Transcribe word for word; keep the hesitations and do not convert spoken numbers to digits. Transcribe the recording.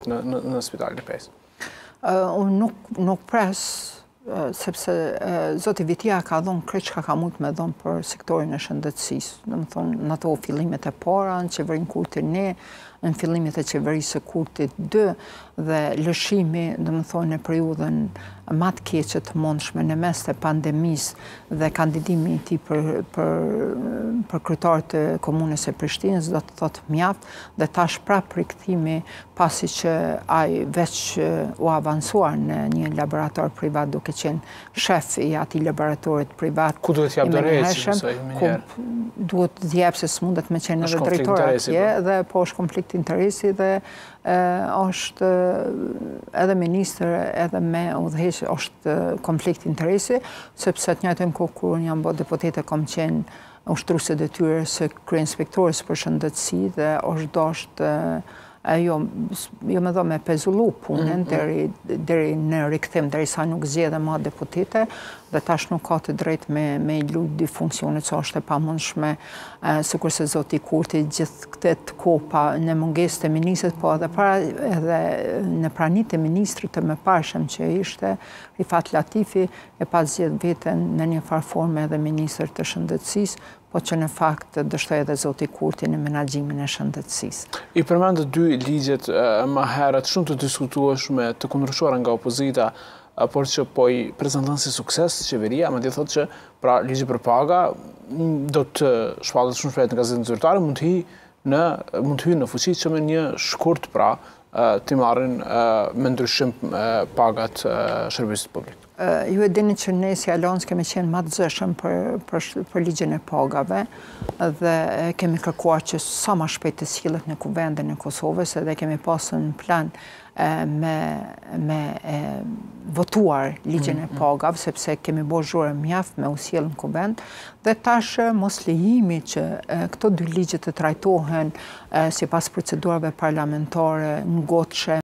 në, në, në spitalin e Pes? Unë nuk, nuk pres, sepse zoti Vitia ka dhënë krejt çka ka mund me dhënë për sektorin e shëndetësisë. Domethënë, në ato fillimet e para, në qeverinë Kurti një, në fillimet e qeverisë së Kurtit dy dhe lëshimi, domethënë, në periudhën më të keqe të mundshme në mes të pandemisë dhe kandidimi i tij për për për kryetar të komunës së Prishtinës do të thotë mjaft dhe tash prapë rikthimi pasi që ai veç u avancuar në një laborator privat duke qenë shef i atij laboratorit privat. Ku duhet t'jap drejtësi kësaj mënyrë? Duhet të jap se s'mundet me qenë edhe drejtor atje dhe po është konflikt interesi dhe është edhe ministër edhe me udhëheq është konflikt interesi, sepse të njëjtën kohë kur unë jam bërë deputete kam qenë ushtruese detyrës së kryeinspektores për shëndetësi dhe është dashur jo, jo me dho me pezullu punën deri, deri në rikthim, derisa nuk zgjedhe më deputete dhe tash nuk ka të drejtë me, me i lujt dy funksionet që është e pamundshme, sikur se zoti Kurti gjithë këtë kopa në mungesë të ministrit, po edhe, para, edhe në pranit të ministrit të mëparshëm që ishte Rifat Latifi e pa zgjedh veten në një farë forme edhe ministër të shëndetësisë, po që në fakt dështoj edhe zoti Kurti në menaxhimin e shëndetësisë. I përmendë dy ligjet më herët shumë të diskutueshme, të kundërshtuara nga opozita, por që po i prezanton si sukses qeveria, madje thotë që pra ligji për paga do të shpallet shumë shpejt në gazetën zyrtare, mund të hyjë në mund të hyjë në fuqi që me një shkurt pra të marrin me ndryshim pagat shërbisit publik. Ju e dini që ne si Aleancë kemi qenë më të zëshëm për, për, për ligjin e pagave dhe kemi kërkuar që sa më shpejt të sillet në kuvendin e Kosovës dhe kemi pasur në plan me, me e, votuar ligjin e pagave, sepse kemi bërë zhurë mjaft me u sjell në kuvend dhe tash mos lejimi që e, këto dy ligje të trajtohen sipas procedurave parlamentare ngotshme